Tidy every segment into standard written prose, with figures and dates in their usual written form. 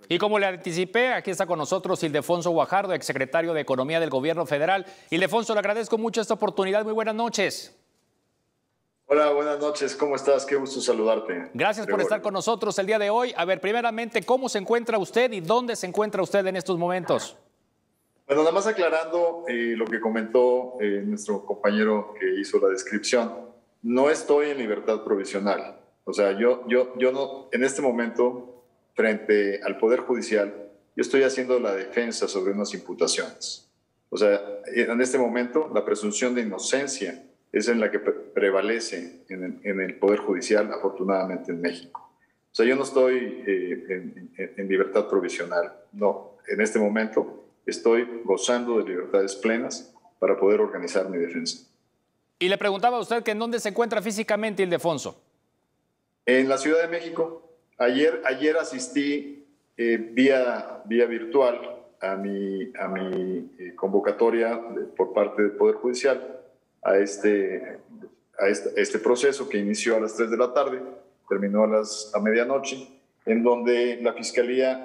Y como le anticipé, aquí está con nosotros Ildefonso Guajardo, exsecretario de Economía del Gobierno Federal. Ildefonso, le agradezco mucho esta oportunidad. Muy buenas noches. Hola, buenas noches. ¿Cómo estás? Qué gusto saludarte. Gracias por estar con nosotros el día de hoy. A ver, primeramente, ¿cómo se encuentra usted y dónde se encuentra usted en estos momentos? Bueno, nada más aclarando lo que comentó nuestro compañero que hizo la descripción. No estoy en libertad provisional. O sea, yo no, en este momento, frente al Poder Judicial, yo estoy haciendo la defensa sobre unas imputaciones. O sea, en este momento, la presunción de inocencia es en la que prevalece en el Poder Judicial, afortunadamente en México. O sea, yo no estoy en libertad provisional. No, en este momento estoy gozando de libertades plenas para poder organizar mi defensa. Y le preguntaba a usted que en dónde se encuentra físicamente, Ildefonso. En la Ciudad de México. Ayer asistí vía virtual a mi convocatoria por parte del Poder Judicial a este proceso que inició a las 3 de la tarde, terminó a medianoche, en donde la Fiscalía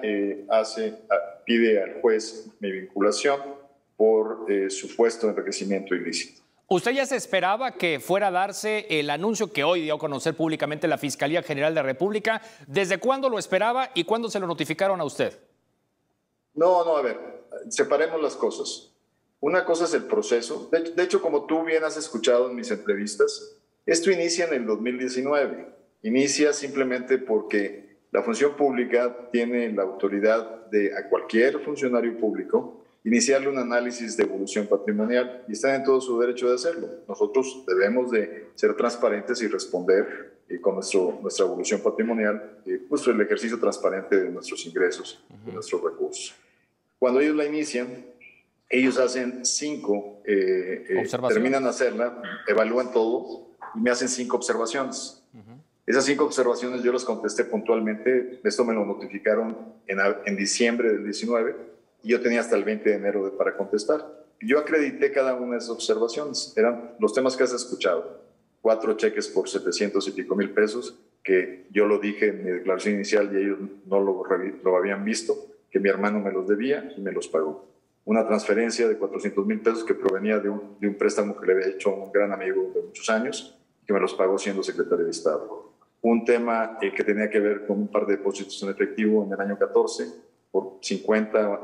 pide al juez mi vinculación por supuesto enriquecimiento ilícito. ¿Usted ya se esperaba que fuera a darse el anuncio que hoy dio a conocer públicamente la Fiscalía General de la República? ¿Desde cuándo lo esperaba y cuándo se lo notificaron a usted? No, a ver, separemos las cosas. Una cosa es el proceso. De hecho, como tú bien has escuchado en mis entrevistas, esto inicia en el 2019. Inicia simplemente porque la función pública tiene la autoridad de a cualquier funcionario público iniciarle un análisis de evolución patrimonial y están en todo su derecho de hacerlo. Nosotros debemos de ser transparentes y responder con nuestra evolución patrimonial, pues el ejercicio transparente de nuestros ingresos y nuestros recursos. Cuando ellos la inician, ellos hacen 5, terminan de hacerla, evalúan todo y me hacen 5 observaciones. Esas 5 observaciones yo las contesté puntualmente. Esto me lo notificaron en diciembre del 19 y yo tenía hasta el 20 de enero para contestar. Yo acredité cada una de esas observaciones. Eran los temas que has escuchado. 4 cheques por 700 y pico mil pesos, que yo lo dije en mi declaración inicial y ellos no lo habían visto, que mi hermano me los debía y me los pagó. Una transferencia de 400 mil pesos que provenía de un préstamo que le había hecho un gran amigo de muchos años, que me los pagó siendo secretario de Estado. Un tema que tenía que ver con un par de depósitos en efectivo en el año 14, por 50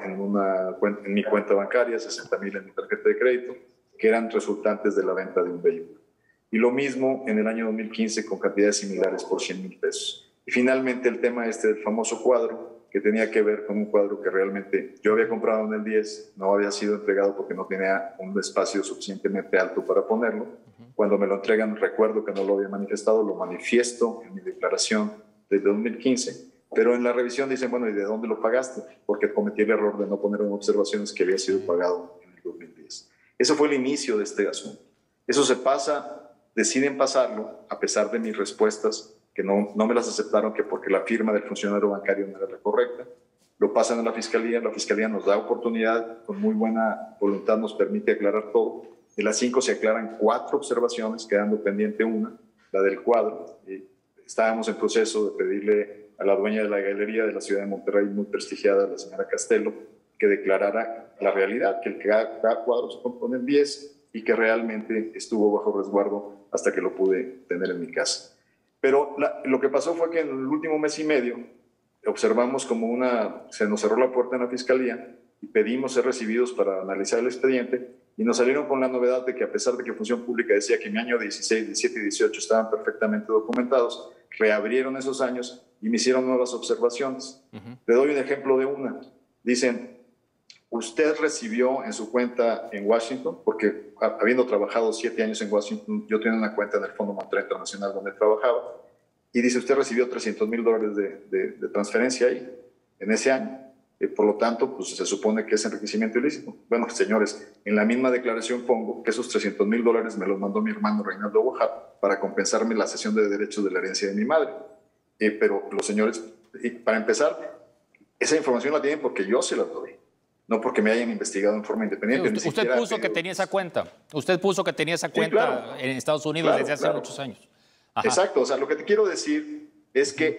en mi cuenta bancaria, 60,000 en mi tarjeta de crédito, que eran resultantes de la venta de un vehículo. Y lo mismo en el año 2015 con cantidades similares por 100,000 pesos. Y finalmente el tema del famoso cuadro, que tenía que ver con un cuadro que realmente yo había comprado en el 10, no había sido entregado porque no tenía un espacio suficientemente alto para ponerlo. Cuando me lo entregan, recuerdo que no lo había manifestado, lo manifiesto en mi declaración de 2015, pero en la revisión dicen, bueno, ¿y de dónde lo pagaste? Porque cometí el error de no poner en observaciones que había sido pagado en el 2010. Eso fue el inicio de este asunto. Eso se pasa, deciden pasarlo, a pesar de mis respuestas, que no me las aceptaron, que porque la firma del funcionario bancario no era la correcta. Lo pasan a la Fiscalía nos da oportunidad, con muy buena voluntad nos permite aclarar todo. De las 5 se aclaran 4 observaciones, quedando pendiente una, la del cuadro. Estábamos en proceso de pedirle a la dueña de la galería de la ciudad de Monterrey, muy prestigiada, la señora Castelo, que declarara la realidad, que cada cuadro se compone en 10 y que realmente estuvo bajo resguardo hasta que lo pude tener en mi casa. Pero lo que pasó fue que en el último mes y medio observamos como se nos cerró la puerta en la Fiscalía y pedimos ser recibidos para analizar el expediente y nos salieron con la novedad de que a pesar de que Función Pública decía que mi año 16, 17 y 18 estaban perfectamente documentados, reabrieron esos años y me hicieron nuevas observaciones. Le doy un ejemplo de una. Dicen, usted recibió en su cuenta en Washington, porque habiendo trabajado 7 años en Washington, yo tenía una cuenta en el Fondo Monetario Internacional donde trabajaba, y dice, usted recibió $300,000 de transferencia ahí, en ese año. Por lo tanto, pues se supone que es enriquecimiento ilícito. Bueno, señores, en la misma declaración pongo que esos $300,000 me los mandó mi hermano Reinaldo Guajardo para compensarme la cesión de derechos de la herencia de mi madre. Pero los señores, para empezar, esa información la tienen porque yo se la doy, no porque me hayan investigado en forma independiente. Sí, usted puso que tenía esa cuenta. Usted puso que tenía esa cuenta, sí, claro, en Estados Unidos, claro, desde hace muchos años. Ajá. Exacto. O sea, lo que te quiero decir es que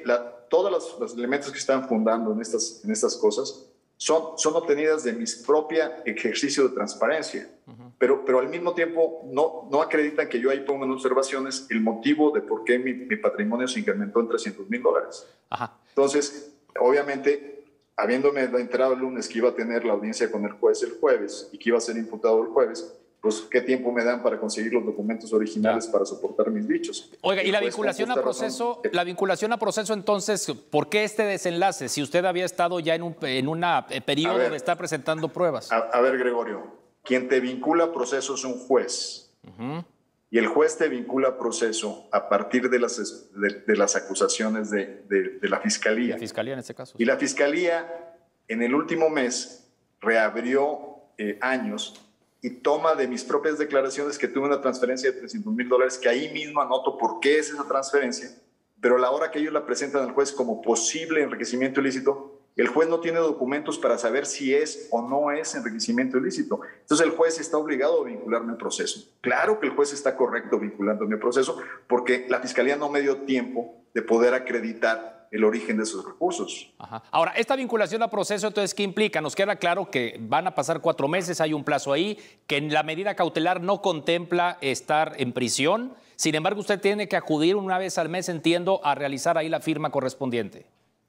todos los elementos que están fundando en estas cosas son obtenidas de mi propio ejercicio de transparencia, pero al mismo tiempo no acreditan que yo ahí pongo en observaciones el motivo de por qué mi patrimonio se incrementó en $300,000. Entonces, obviamente, habiéndome enterado el lunes que iba a tener la audiencia con el juez el jueves y que iba a ser imputado el jueves, pues qué tiempo me dan para conseguir los documentos originales para soportar mis dichos. Oiga, y la vinculación a proceso, entonces, ¿por qué este desenlace? Si usted había estado ya en un periodo de estar presentando pruebas. A ver, Gregorio, quien te vincula a proceso es un juez. Y el juez te vincula a proceso a partir de las acusaciones de la Fiscalía. La Fiscalía en este caso. Y la Fiscalía en el último mes reabrió años y toma de mis propias declaraciones que tuve una transferencia de $300,000, que ahí mismo anoto por qué es esa transferencia, pero a la hora que ellos la presentan al juez como posible enriquecimiento ilícito, el juez no tiene documentos para saber si es o no es enriquecimiento ilícito. Entonces el juez está obligado a vincularme al proceso. Claro que el juez está correcto vinculándome al proceso porque la Fiscalía no me dio tiempo de poder acreditar el origen de esos recursos. Ahora, esta vinculación a proceso, entonces, ¿qué implica? Nos queda claro que van a pasar 4 meses, hay un plazo ahí, que la medida cautelar no contempla estar en prisión. Sin embargo, usted tiene que acudir una vez al mes, entiendo, a realizar ahí la firma correspondiente.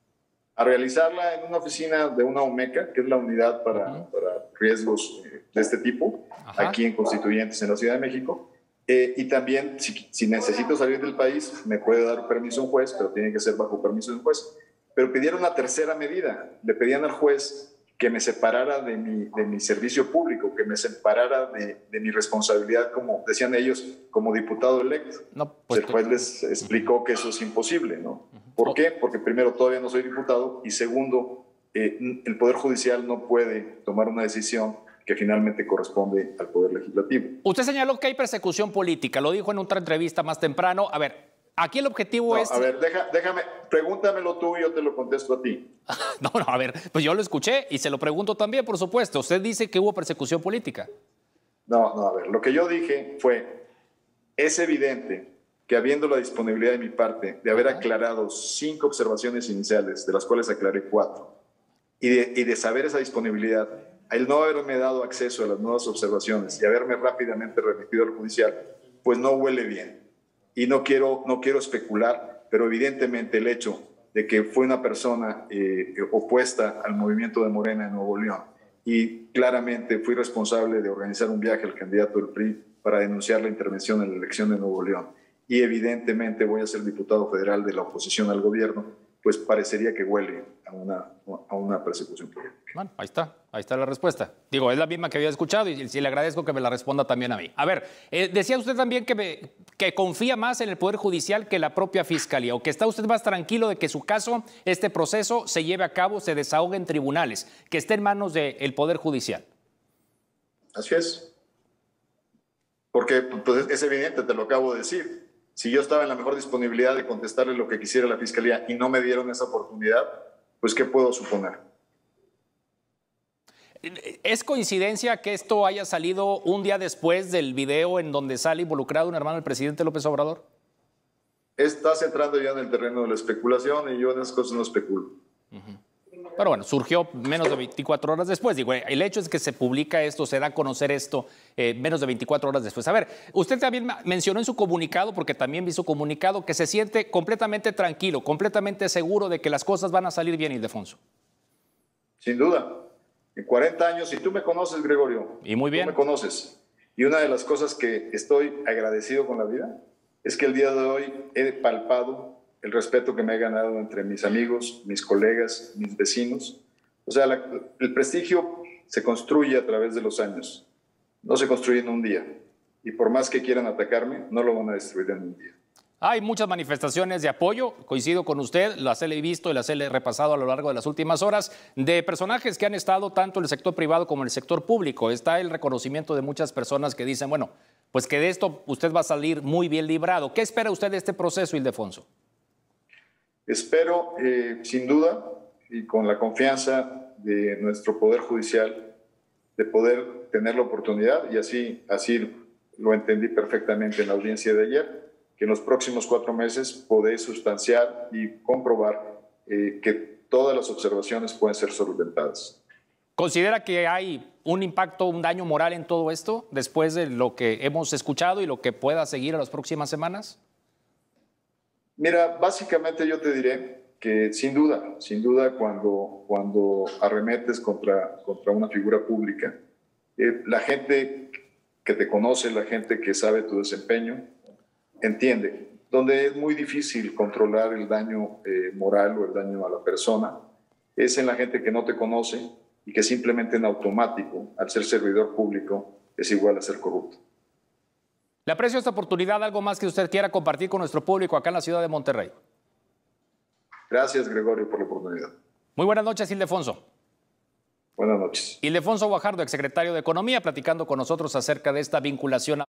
A realizarla en una oficina de una UMECA, que es la unidad para riesgos de este tipo, aquí en Constituyentes, en la Ciudad de México. Y también, si necesito salir del país, me puede dar permiso un juez, pero tiene que ser bajo permiso de un juez. Pero pidieron una tercera medida. Le pedían al juez que me separara de mi servicio público, que me separara de mi responsabilidad, como decían ellos, como diputado electo. No, pues el juez les explicó que eso es imposible, ¿no? ¿Por qué? Porque primero, todavía no soy diputado, y segundo, el Poder Judicial no puede tomar una decisión que finalmente corresponde al Poder Legislativo. Usted señaló que hay persecución política, lo dijo en otra entrevista más temprano. A ver, aquí el objetivo es... A ver, déjame, pregúntamelo tú y yo te lo contesto a ti. No, a ver, pues yo lo escuché y se lo pregunto también, por supuesto. Usted dice que hubo persecución política. No, a ver, lo que yo dije fue, es evidente que habiendo la disponibilidad de mi parte de haber aclarado 5 observaciones iniciales, de las cuales aclaré 4, y de saber esa disponibilidad, el no haberme dado acceso a las nuevas observaciones y haberme rápidamente remitido al judicial, pues no huele bien. Y no quiero especular, pero evidentemente el hecho de que fue una persona opuesta al movimiento de Morena en Nuevo León y claramente fui responsable de organizar un viaje al candidato del PRI para denunciar la intervención en la elección de Nuevo León, y evidentemente voy a ser diputado federal de la oposición al gobierno, pues parecería que huele a una persecución política. Bueno, ahí está la respuesta. Digo, es la misma que había escuchado y le agradezco que me la responda también a mí. A ver, decía usted también que confía más en el Poder Judicial que la propia Fiscalía, o que está usted más tranquilo de que su caso, este proceso, se lleve a cabo, se desahogue en tribunales, que esté en manos del Poder Judicial. Así es. Porque pues, es evidente, te lo acabo de decir. Si yo estaba en la mejor disponibilidad de contestarle lo que quisiera la Fiscalía y no me dieron esa oportunidad, pues ¿qué puedo suponer? ¿Es coincidencia que esto haya salido un día después del video en donde sale involucrado un hermano del presidente López Obrador? Estás entrando ya en el terreno de la especulación y yo en esas cosas no especulo. Pero bueno, surgió menos de 24 horas después. Digo, el hecho es que se publica esto, se da a conocer esto menos de 24 horas después. A ver, usted también mencionó en su comunicado, porque también vi su comunicado, que se siente completamente tranquilo, completamente seguro de que las cosas van a salir bien, Ildefonso. Sin duda. En 40 años, y tú me conoces, Gregorio. Y muy bien. Tú me conoces. Y una de las cosas que estoy agradecido con la vida es que el día de hoy he palpado el respeto que me he ganado entre mis amigos, mis colegas, mis vecinos. O sea, el prestigio se construye a través de los años, no se construye en un día. Y por más que quieran atacarme, no lo van a destruir en un día. Hay muchas manifestaciones de apoyo, coincido con usted, las he visto y las he repasado a lo largo de las últimas horas, de personajes que han estado tanto en el sector privado como en el sector público. Está el reconocimiento de muchas personas que dicen, bueno, pues que de esto usted va a salir muy bien librado. ¿Qué espera usted de este proceso, Ildefonso? Espero, sin duda, y con la confianza de nuestro Poder Judicial, de poder tener la oportunidad, y así lo entendí perfectamente en la audiencia de ayer, que en los próximos 4 meses podré sustanciar y comprobar que todas las observaciones pueden ser solventadas. ¿Considera que hay un impacto, un daño moral en todo esto después de lo que hemos escuchado y lo que pueda seguir en las próximas semanas? Mira, básicamente yo te diré que sin duda cuando arremetes contra una figura pública, la gente que te conoce, la gente que sabe tu desempeño, entiende. Donde es muy difícil controlar el daño moral o el daño a la persona, es en la gente que no te conoce y que simplemente en automático, al ser servidor público, es igual a ser corrupto. Le aprecio esta oportunidad. ¿Algo más que usted quiera compartir con nuestro público acá en la ciudad de Monterrey? Gracias, Gregorio, por la oportunidad. Muy buenas noches, Ildefonso. Buenas noches. Ildefonso Guajardo, exsecretario de Economía, platicando con nosotros acerca de esta vinculación.